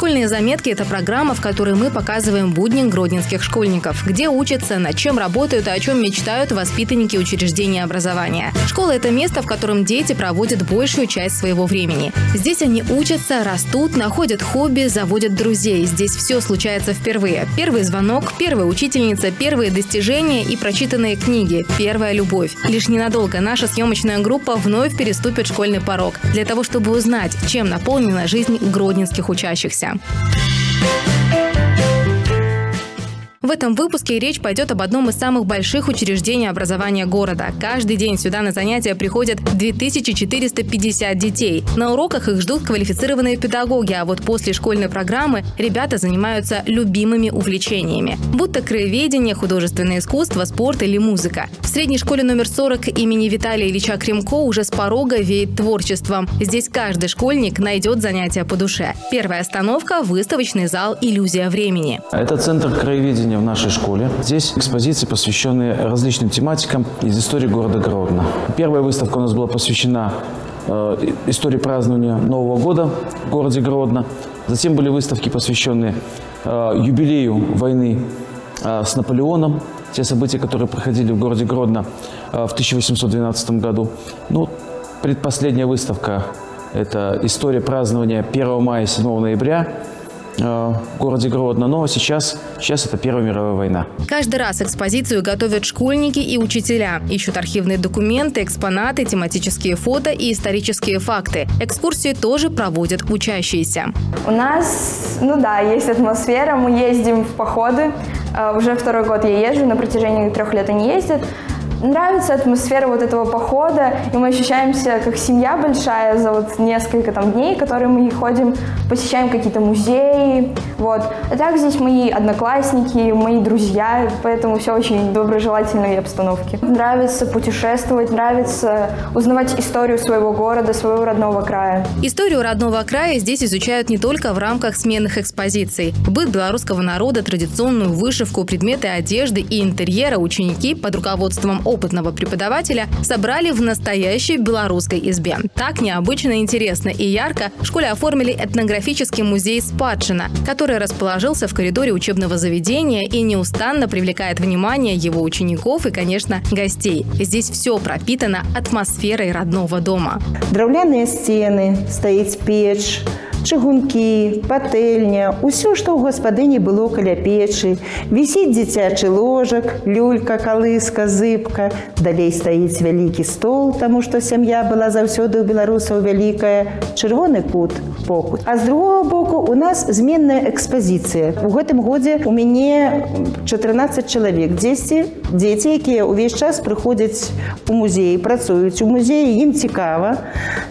Школьные заметки – это программа, в которой мы показываем будни гродненских школьников, где учатся, над чем работают и о чем мечтают воспитанники учреждения образования. Школа – это место, в котором дети проводят большую часть своего времени. Здесь они учатся, растут, находят хобби, заводят друзей. Здесь все случается впервые. Первый звонок, первая учительница, первые достижения и прочитанные книги, первая любовь. Лишь ненадолго наша съемочная группа вновь переступит школьный порог для того, чтобы узнать, чем наполнена жизнь гродненских учащихся. В этом выпуске речь пойдет об одном из самых больших учреждений образования города. Каждый день сюда на занятия приходят 2450 детей. На уроках их ждут квалифицированные педагоги, а вот после школьной программы ребята занимаются любимыми увлечениями. Будто краеведение, художественное искусство, спорт или музыка. В средней школе номер 40 имени Виталия Ильича Кремко уже с порога веет творчеством. Здесь каждый школьник найдет занятия по душе. Первая остановка – выставочный зал «Иллюзия времени». Это центр краеведения в нашей школе. Здесь экспозиции, посвященные различным тематикам из истории города Гродно. Первая выставка у нас была посвящена истории празднования Нового года в городе Гродно. Затем были выставки, посвященные юбилею войны с Наполеоном, те события, которые проходили в городе Гродно в 1812 году. Ну, предпоследняя выставка – это история празднования 1 мая и 7 ноября в городе Гродно, но сейчас это Первая мировая война. Каждый раз экспозицию готовят школьники и учителя. Ищут архивные документы, экспонаты, тематические фото и исторические факты. Экскурсии тоже проводят учащиеся. У нас, есть атмосфера. Мы ездим в походы. Уже второй год я езжу, на протяжении 3 лет они ездят. Нравится атмосфера вот этого похода, и мы ощущаемся как семья большая за несколько дней, которые мы ходим, посещаем какие-то музеи, А так здесь мои одноклассники, мои друзья, поэтому все очень доброжелательной обстановке. Нравится путешествовать, нравится узнавать историю своего города, своего родного края. Историю родного края здесь изучают не только в рамках сменных экспозиций. Быт белорусского народа, традиционную вышивку, предметы одежды и интерьера ученики под руководством опытного преподавателя собрали в настоящей белорусской избе. Так необычно, интересно и ярко в школе оформили этнографический музей «Спадщина», который расположился в коридоре учебного заведения и неустанно привлекает внимание его учеников и, конечно, гостей. Здесь все пропитано атмосферой родного дома. Драўляныя стены, стоит печь, чыгунки, пательня, усё, что у гаспадыні было каля печи. Висит дзіцячы ложак, люлька, калыска, зыбка. Далей стоит вялікі стол, тому что сям'я была заўсёды у беларусаў вялікая. Чырвоны кут, покут. А с другого боку у нас зменная экспозиция. У гэтым годзе у мяне 14 человек. Дзеці, якія увесь час прыходзяць у музей, працуюць у музеі, ім цікава.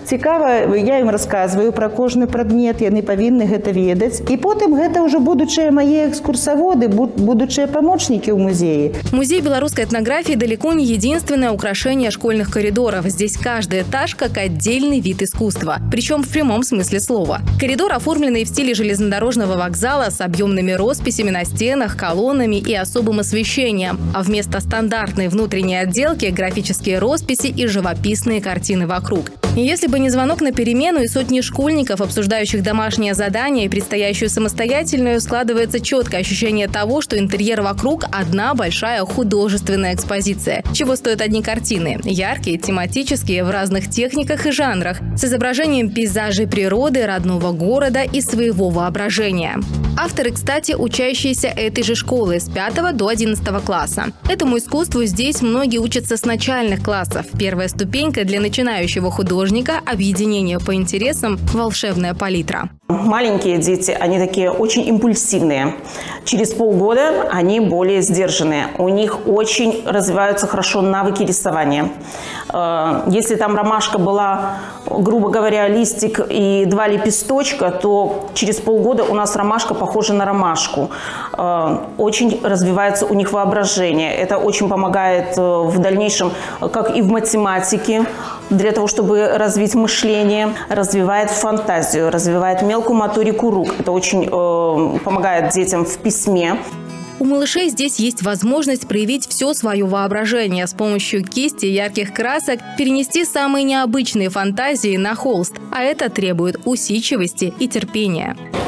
Я им рассказываю про кожны прадмет, яны павінны гэта ведаць. І потым гэта ўжо будучыя мае экскурсаводы, будучыя памочнікі ў музеі. Музей белорусской этнографии далеко не единственное украшение школьных коридоров. Здесь каждый этаж как отдельный вид искусства. Причем в прямом смысле слова. Коридор, оформленный в стиле железнодорожного вокзала с объемными росписями на стенах, колоннами и особым освещением. А вместо стандартной внутренней отделки – графические росписи и живописные картины вокруг. И если бы не звонок на перемену и сотни школьников, обсуждающих домашнее задание и предстоящую самостоятельную, складывается четкое ощущение того, что интерьер вокруг – одна большая художественная экспозиция. Чего стоят одни картины? Яркие, тематические, в разных техниках и жанрах, с изображением пейзажей природы, родного города и своего воображения. Авторы, кстати, учащиеся этой же школы с 5 до 11 класса. Этому искусству здесь многие учатся с начальных классов. Первая ступенька для начинающего художника – объединение по интересам «Волшебная палитра». Маленькие дети, они такие очень импульсивные. Через полгода они более сдержанные. У них очень развиваются хорошо навыки рисования. Если там ромашка была, грубо говоря, листик и 2 лепесточка, то через полгода у нас ромашка похожа на ромашку. Очень развивается у них воображение. Это очень помогает в дальнейшем, как и в математике, для того, чтобы развить мышление, развивает фантазию, развивает мелкую моторику рук. Это очень помогает детям в письме. У малышей здесь есть возможность проявить все свое воображение, с помощью кисти и ярких красок перенести самые необычные фантазии на холст. А это требует усидчивости и терпения.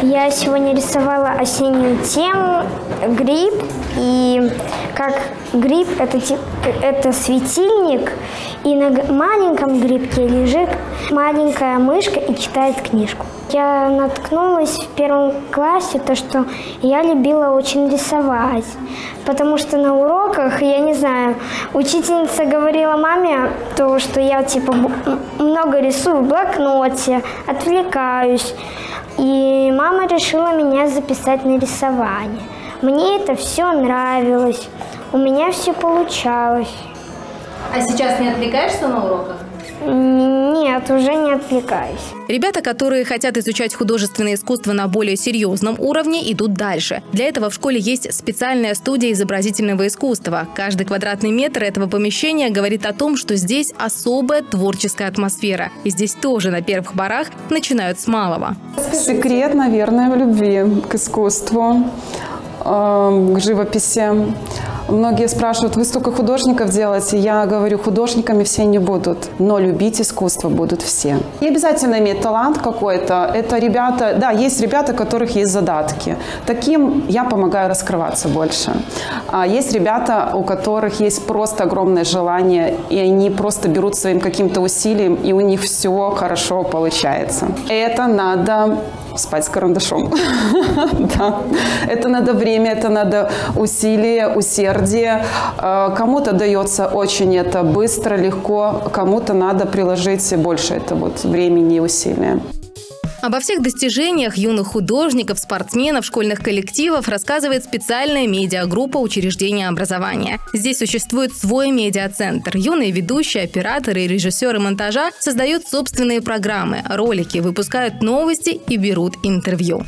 Я сегодня рисовала осеннюю тему гриб. И как гриб это светильник, и на маленьком грибке лежит маленькая мышка и читает книжку. Я наткнулась в первом классе, что я любила очень рисовать, потому что на уроках, я не знаю, учительница говорила маме, что я много рисую в блокноте, отвлекаюсь, и мама решила меня записать на рисование. Мне это все нравилось, у меня все получалось. А сейчас не отвлекаешься на уроках? Нет, уже не отвлекаюсь. Ребята, которые хотят изучать художественное искусство на более серьезном уровне, идут дальше. Для этого в школе есть специальная студия изобразительного искусства. Каждый квадратный метр этого помещения говорит о том, что здесь особая творческая атмосфера. И здесь тоже на первых порах начинают с малого. Секрет, наверное, в любви к искусству, к живописи. Многие спрашивают, вы столько художников делаете? Я говорю, художниками все не будут, но любить искусство будут все. Не обязательно иметь талант какой-то. Это ребята, да, есть ребята, у которых есть задатки. Таким я помогаю раскрываться больше. А есть ребята, у которых есть просто огромное желание, и они просто берут своим каким-то усилием, и у них все хорошо получается. Это надо спать с карандашом. Да. Это надо время, это надо усилие, усердие. Кому-то дается очень это быстро, легко, кому-то надо приложить больше времени и усилия. Обо всех достижениях юных художников, спортсменов, школьных коллективов рассказывает специальная медиагруппа учреждения образования. Здесь существует свой медиацентр. Юные ведущие, операторы и режиссеры монтажа создают собственные программы, ролики, выпускают новости и берут интервью.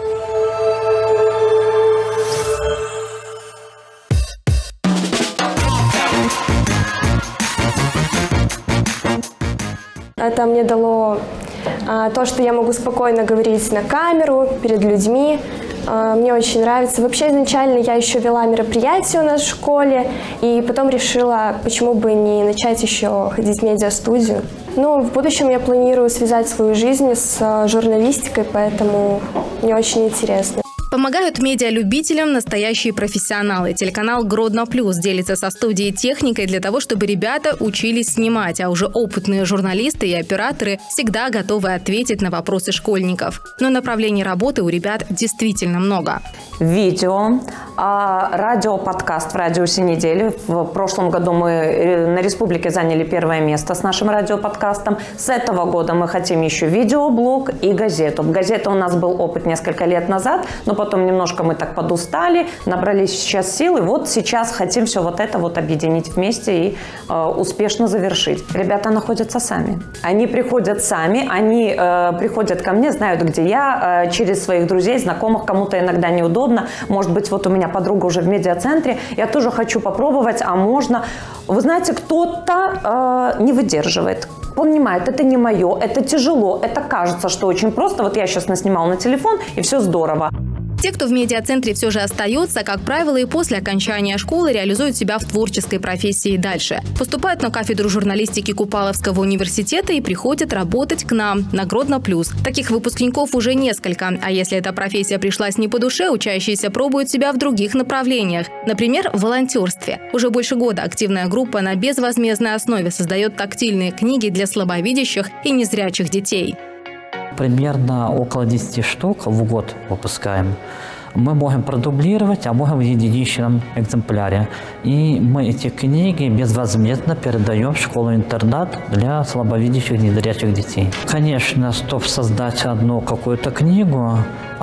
Это мне дало то, что я могу спокойно говорить на камеру, перед людьми. Мне очень нравится. Вообще, изначально я еще вела мероприятия у нас в школе, и потом решила, почему бы не начать еще ходить в медиастудию. Ну, в будущем я планирую связать свою жизнь с журналистикой, поэтому мне очень интересно. Помогают медиалюбителям настоящие профессионалы. Телеканал «Гродно Плюс» делится со студией техникой для того, чтобы ребята учились снимать, а уже опытные журналисты и операторы всегда готовы ответить на вопросы школьников. Но направлений работы у ребят действительно много. Видео, радиоподкаст в «Радиусе недели». В прошлом году мы на республике заняли первое место с нашим радиоподкастом. С этого года мы хотим еще видеоблог и газету. Газета у нас был опыт несколько лет назад, но потом немножко мы так подустали, набрались сейчас сил, и вот сейчас хотим все это объединить вместе и успешно завершить. Ребята находятся сами. Они приходят сами, они приходят ко мне, знают, где я, через своих друзей, знакомых, кому-то иногда неудобно. Может быть, вот у меня подруга уже в медиацентре, я тоже хочу попробовать, а можно. Вы знаете, кто-то не выдерживает. Понимает, это не мое, это тяжело, это кажется, что очень просто. Вот я сейчас наснимала на телефон, и все здорово. Те, кто в медиацентре все же остается, как правило, и после окончания школы реализуют себя в творческой профессии дальше. Поступают на кафедру журналистики Купаловского университета и приходят работать к нам на Гродно Плюс. Таких выпускников уже несколько. А если эта профессия пришлась не по душе, учащиеся пробуют себя в других направлениях. Например, в волонтерстве. Уже больше года активная группа на безвозмездной основе создает тактильные книги для слабовидящих и незрячих детей. Примерно около 10 штук в год выпускаем. Мы можем продублировать, а можем в единичном экземпляре. И мы эти книги безвозмездно передаем в школу-интернат для слабовидящих, незрячих детей. Конечно, чтобы создать одну какую-то книгу,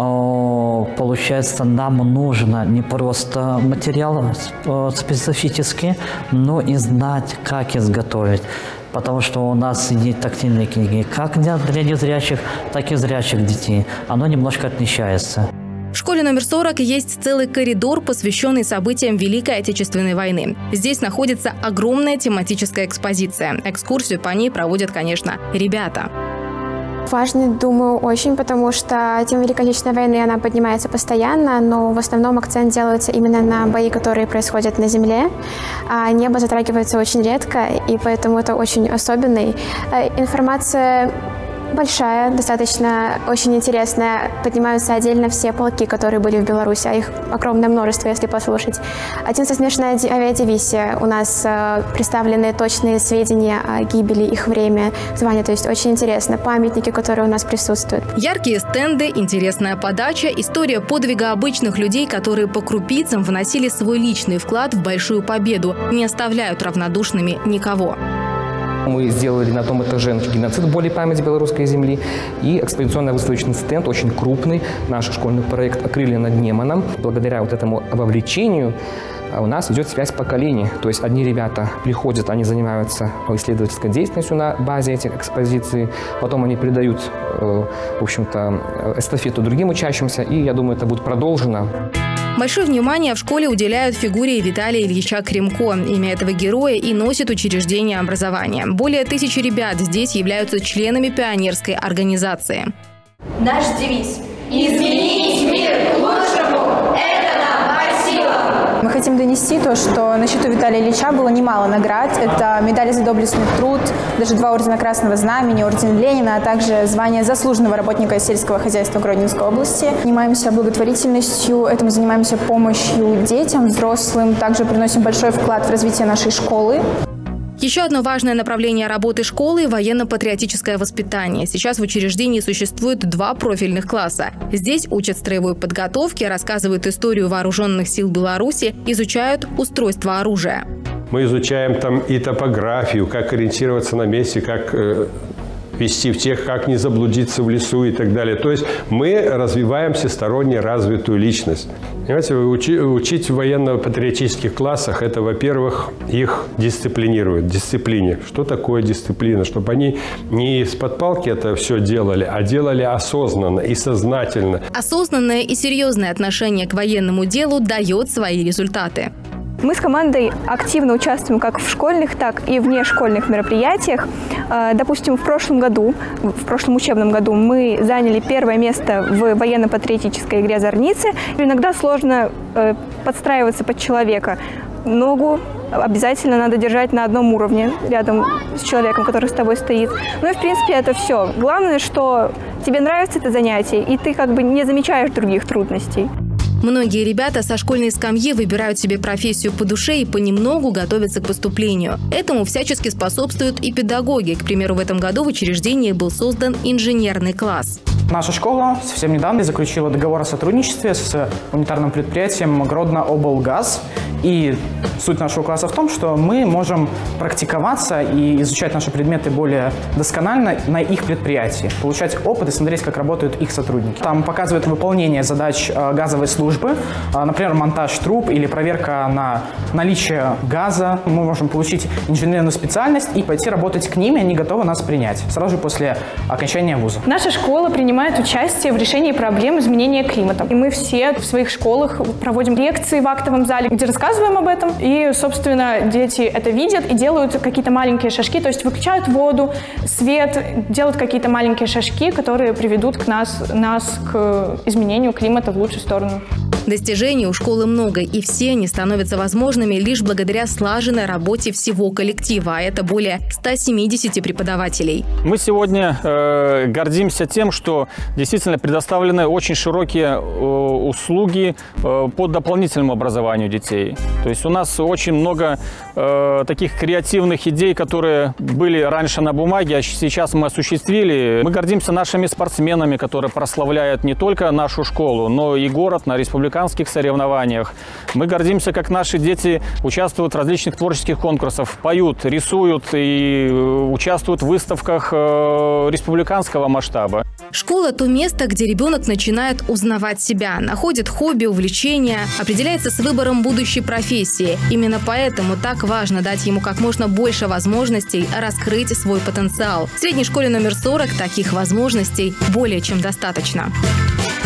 получается, нам нужно не просто материал специфический, но и знать, как изготовить. Потому что у нас есть тактильные книги как для незрячих, так и зрячих детей. Оно немножко отличается. В школе номер 40 есть целый коридор, посвященный событиям Великой Отечественной войны. Здесь находится огромная тематическая экспозиция. Экскурсию по ней проводят, конечно, ребята. Важный, думаю, очень, потому что тема Великой Отечественной войны, она поднимается постоянно, но в основном акцент делается именно на бои, которые происходят на земле. А небо затрагивается очень редко, и поэтому это очень особенный. Информация большая, достаточно очень интересная. Поднимаются отдельно все полки, которые были в Беларуси, а их огромное множество, если послушать. Одиннадцатая смешанная авиадивизия. У нас представлены точные сведения о гибели, их время, звания. То есть очень интересно. Памятники, которые у нас присутствуют. Яркие стенды, интересная подача, история подвига обычных людей, которые по крупицам вносили свой личный вклад в большую победу, не оставляют равнодушными никого. Мы сделали на том этаже геноцид в более памяти белорусской земли. И экспозиционно-выставочный стенд, очень крупный, наш школьный проект «Крылья над Неманом». Благодаря вот этому вовлечению у нас идет связь поколений. То есть одни ребята приходят, они занимаются исследовательской деятельностью на базе этих экспозиций, потом они передают, в общем-то, эстафету другим учащимся, и я думаю, это будет продолжено. Большое внимание в школе уделяют фигуре Виталия Ильича Кремко. Имя этого героя и носит учреждение образования. Более 1000 ребят здесь являются членами пионерской организации. Наш девиз – изменить мир к лучшему – это нам по силам. Мы хотим донести то, что на счету Виталия Ильича было немало наград. Это медали за доблестный труд, даже 2 ордена Красного Знамени, орден Ленина, а также звание заслуженного работника сельского хозяйства Гродненской области. Занимаемся благотворительностью, этому занимаемся помощью детям, взрослым. Также приносим большой вклад в развитие нашей школы. Еще одно важное направление работы школы – военно-патриотическое воспитание. Сейчас в учреждении существует 2 профильных класса. Здесь учат строевой подготовке, рассказывают историю вооруженных сил Беларуси, изучают устройство оружия. Мы изучаем там и топографию, как ориентироваться на месте, как вести в тех, как не заблудиться в лесу и так далее. То есть мы развиваем всесторонне развитую личность. Понимаете, учить в военно-патриотических классах – это, во-первых, их дисциплинирует, дисциплине. Что такое дисциплина? Чтобы они не из-под палки это все делали, а делали осознанно и сознательно. Осознанное и серьезное отношение к военному делу дает свои результаты. Мы с командой активно участвуем как в школьных, так и внешкольных мероприятиях. Допустим, в прошлом учебном году мы заняли 1-е место в военно-патриотической игре «Зорницы». Иногда сложно подстраиваться под человека. Ногу обязательно надо держать на одном уровне, рядом с человеком, который с тобой стоит. Ну и, в принципе, это все. Главное, что тебе нравится это занятие, и ты как бы не замечаешь других трудностей. Многие ребята со школьной скамьи выбирают себе профессию по душе и понемногу готовятся к поступлению. Этому всячески способствуют и педагоги. К примеру, в этом году в учреждении был создан инженерный класс. Наша школа совсем недавно заключила договор о сотрудничестве с унитарным предприятием Гродно-облгаз. И суть нашего класса в том, что мы можем практиковаться и изучать наши предметы более досконально на их предприятии, получать опыт и смотреть, как работают их сотрудники. Там показывают выполнение задач газовой службы, например, монтаж труб или проверка на наличие газа. Мы можем получить инженерную специальность и пойти работать к ним, и они готовы нас принять сразу после окончания вуза. Наша школа принимает участие в решении проблем изменения климата. И мы все в своих школах проводим лекции в актовом зале, где рассказываем об этом. И, собственно, дети это видят и делают какие-то маленькие шажки, то есть выключают воду, свет, делают какие-то маленькие шажки, которые приведут нас к изменению климата в лучшую сторону. Достижений у школы много, и все они становятся возможными лишь благодаря слаженной работе всего коллектива, а это более 170 преподавателей. Мы сегодня гордимся тем, что действительно предоставлены очень широкие услуги по дополнительному образованию детей. То есть у нас очень много таких креативных идей, которые были раньше на бумаге, а сейчас мы осуществили. Мы гордимся нашими спортсменами, которые прославляют не только нашу школу, но и город на республиканских соревнованиях. Мы гордимся, как наши дети участвуют в различных творческих конкурсах, поют, рисуют и участвуют в выставках республиканского масштаба. Школа – то место, где ребенок начинает узнавать себя, находит хобби, увлечения, определяется с выбором будущей профессии. Именно поэтому так важно дать ему как можно больше возможностей раскрыть свой потенциал. В средней школе номер 40 таких возможностей более чем достаточно.